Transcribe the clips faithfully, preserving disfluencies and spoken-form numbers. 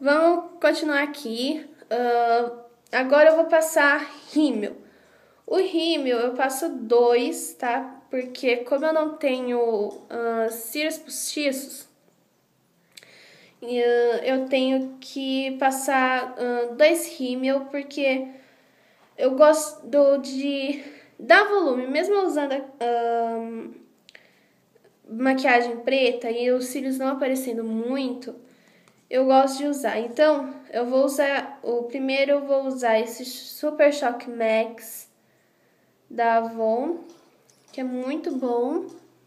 vamos continuar aqui. Uh, agora eu vou passar rímel. O rímel eu passo dois, tá? Porque como eu não tenho uh, cílios postiços, uh, eu tenho que passar uh, dois rímel, porque eu gosto de dar volume, mesmo usando uh, maquiagem preta e os cílios não aparecendo muito, eu gosto de usar. Então, eu vou usar, o primeiro eu vou usar esse Super Shock Max da Avon, que é muito bom.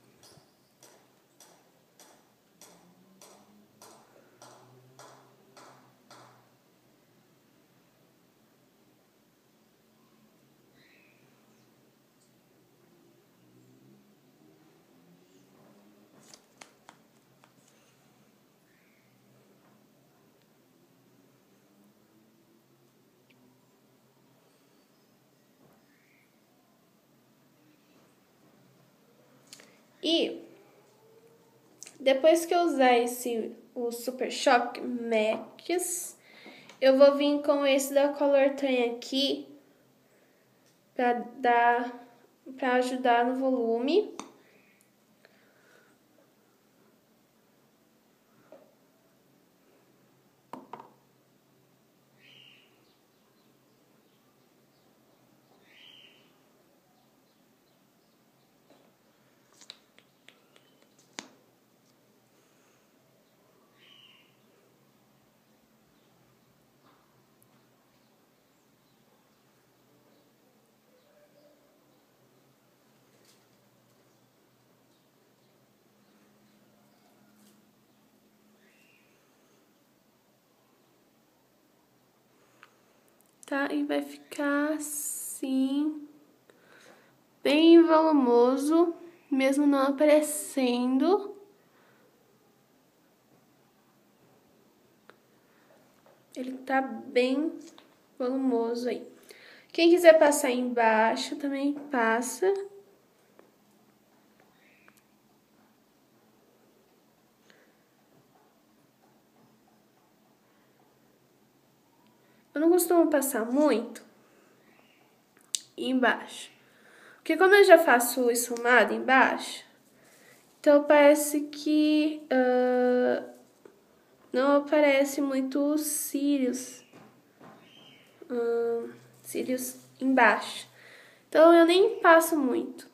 E depois que eu usar esse o Super Shock Max, eu vou vir com esse da Colortan aqui para dar para ajudar no volume. Tá? E vai ficar assim, bem volumoso, mesmo não aparecendo. Ele tá bem volumoso aí. Quem quiser passar embaixo, também passa. Eu não costumo passar muito embaixo, porque como eu já faço esfumado embaixo, então parece que uh, não aparece muito os cílios, uh, cílios embaixo. Então eu nem passo muito.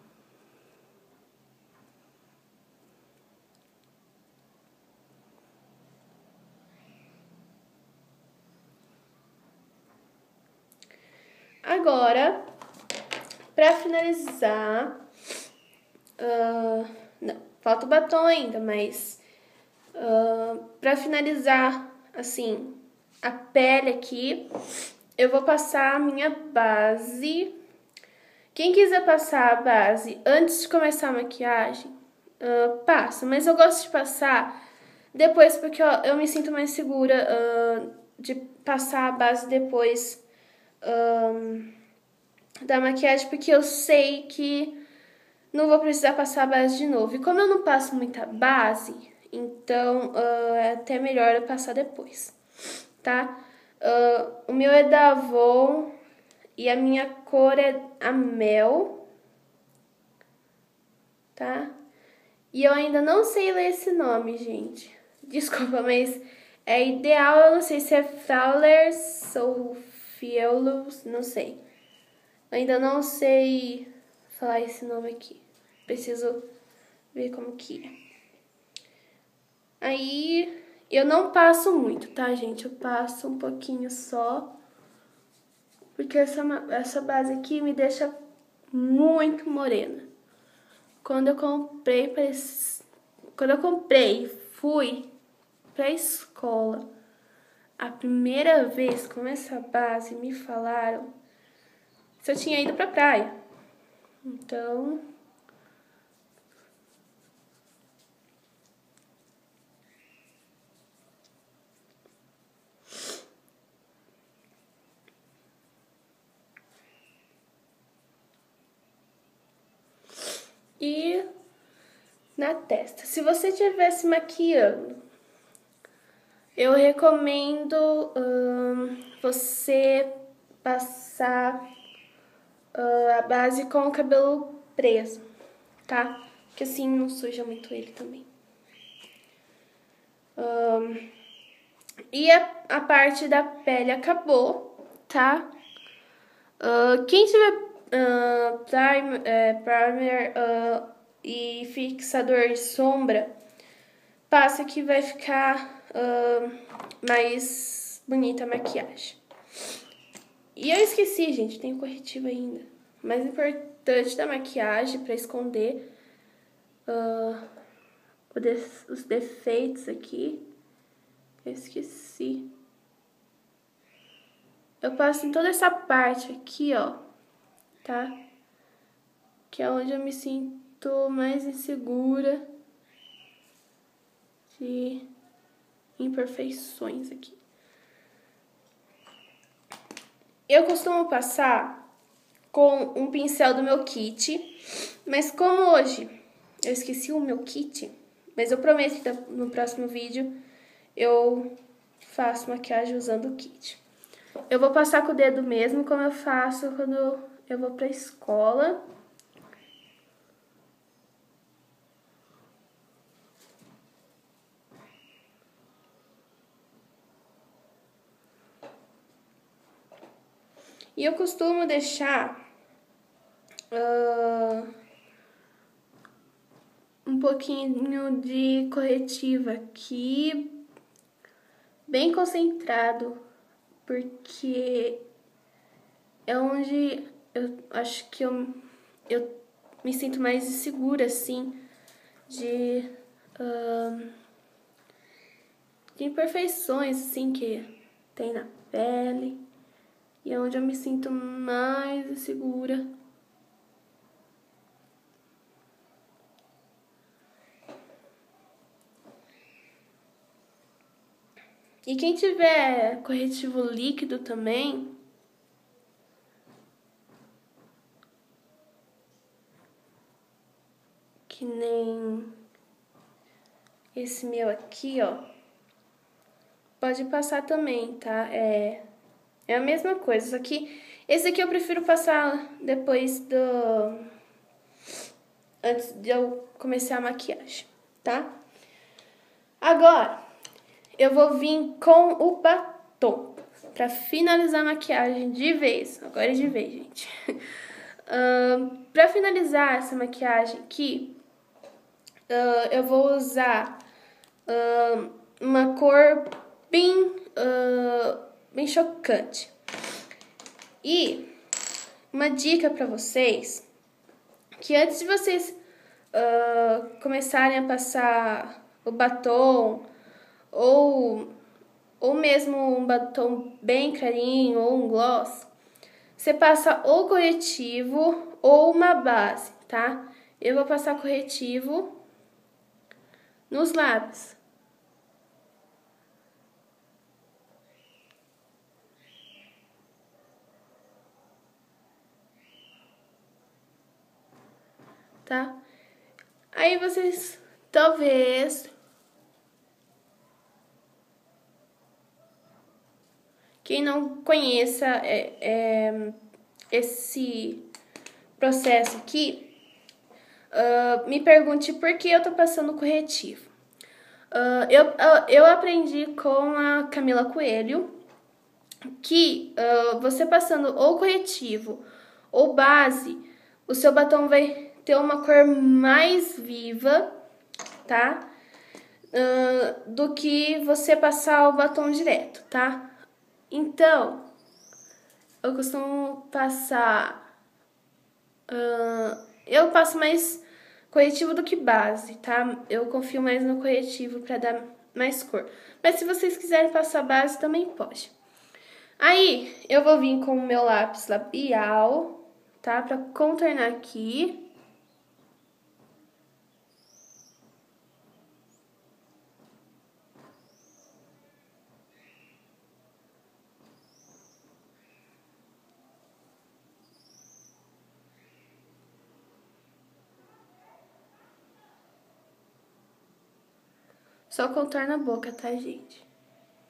Agora, pra finalizar, uh, não, falta o batom ainda, mas uh, pra finalizar, assim, a pele aqui, eu vou passar a minha base. Quem quiser passar a base antes de começar a maquiagem, uh, passa, mas eu gosto de passar depois, porque eu, eu me sinto mais segura uh, de passar a base depois Um, da maquiagem, porque eu sei que não vou precisar passar a base de novo. E como eu não passo muita base, então uh, é até melhor eu passar depois, tá? Uh, o meu é da Avon e a minha cor é a Mel, tá? E eu ainda não sei ler esse nome, gente. Desculpa, mas é ideal, eu não sei se é Flawless ou Fielos, não sei. Ainda não sei falar esse nome aqui. Preciso ver como que é. Aí, eu não passo muito, tá, gente? Eu passo um pouquinho só. Porque essa, essa base aqui me deixa muito morena. Quando eu comprei pra esse, Quando eu comprei, fui pra escola. A primeira vez com essa base, me falaram se eu tinha ido pra praia. Então, e na testa. Se você estivesse maquiando, eu recomendo hum, você passar uh, a base com o cabelo preso, tá? Que assim não suja muito ele também. Um, e a, a parte da pele acabou, tá? Uh, quem tiver uh, primer, é, primer uh, e fixador de sombra, passa que vai ficar uh, mais bonita a maquiagem. E eu esqueci, gente, tem o corretivo ainda. O mais importante da maquiagem para esconder uh, os defeitos aqui, eu esqueci. Eu passo em toda essa parte aqui, ó, tá? Que é onde eu me sinto mais insegura de imperfeições aqui. Eu costumo passar com um pincel do meu kit, mas como hoje eu esqueci o meu kit, mas eu prometo que no próximo vídeo eu faço maquiagem usando o kit. Eu vou passar com o dedo mesmo, como eu faço quando eu vou pra escola. E eu costumo deixar uh, um pouquinho de corretivo aqui, bem concentrado, porque é onde eu acho que eu, eu me sinto mais insegura, assim, de, uh, de imperfeições, assim, que tem na pele. E é onde eu me sinto mais insegura. E quem tiver corretivo líquido também, que nem esse meu aqui, ó, pode passar também, tá? É, é a mesma coisa, só que esse aqui eu prefiro passar depois do... antes de eu começar a maquiagem, tá? Agora, eu vou vir com o batom pra finalizar a maquiagem de vez. Agora é de vez, gente. uh, pra finalizar essa maquiagem aqui, uh, eu vou usar uh, uma cor bem, uh, bem chocante. E uma dica pra vocês, que antes de vocês uh, começarem a passar o batom, ou, ou mesmo um batom bem clarinho, ou um gloss, você passa ou corretivo ou uma base, tá? Eu vou passar corretivo nos lábios. Tá? Aí vocês, talvez... Quem não conheça é, é, esse processo aqui, uh, me pergunte por que eu tô passando corretivo. Uh, eu, uh, eu aprendi com a Camila Coelho que uh, você passando ou corretivo ou base, o seu batom vai ter uma cor mais viva, tá? Uh, do que você passar o batom direto, tá? Então, eu costumo passar... Uh, eu passo mais corretivo do que base, tá? Eu confio mais no corretivo pra dar mais cor. Mas se vocês quiserem passar base, também pode. Aí, eu vou vir com o meu lápis labial, tá? Pra contornar aqui. Só contorna a boca, tá, gente?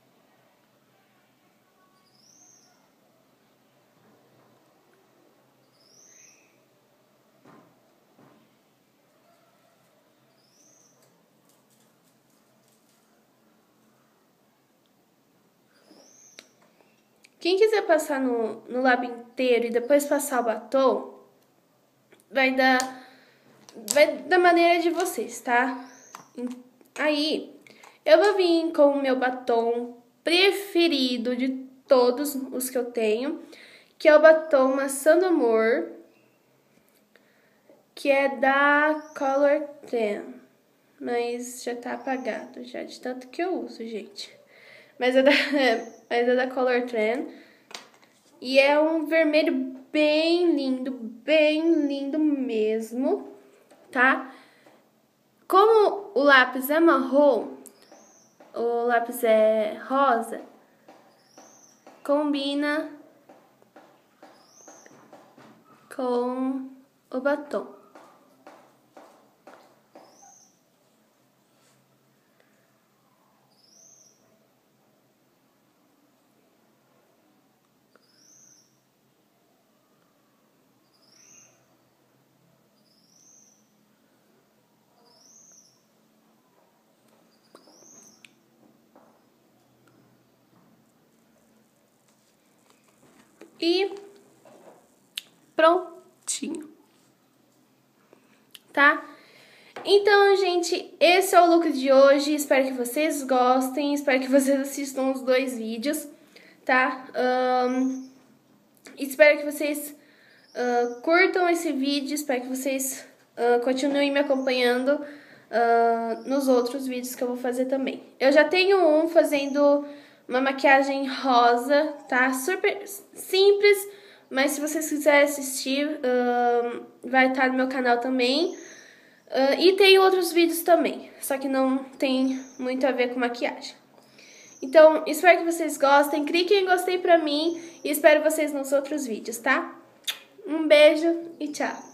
Quem quiser passar no, no lábio inteiro e depois passar o batom, vai dar, vai da maneira de vocês, tá? Aí, eu vou vir com o meu batom preferido de todos os que eu tenho, que é o batom Maçã do Amor, que é da Color Tan, mas já tá apagado já, de tanto que eu uso, gente. Mas é da, mas é da Color Tan, e é um vermelho bem lindo, bem lindo mesmo, tá? Como o lápis é marrom, o lápis é rosa, combina com o batom. E prontinho, tá? Então, gente, esse é o look de hoje. Espero que vocês gostem, espero que vocês assistam os dois vídeos, tá? Um, espero que vocês uh, curtam esse vídeo, espero que vocês uh, continuem me acompanhando uh, nos outros vídeos que eu vou fazer também. Eu já tenho um fazendo uma maquiagem rosa, tá? Super simples, mas se vocês quiserem assistir, uh, vai estar no meu canal também. Uh, e tem outros vídeos também, só que não tem muito a ver com maquiagem. Então, espero que vocês gostem, cliquem em gostei pra mim e espero vocês nos outros vídeos, tá? Um beijo e tchau!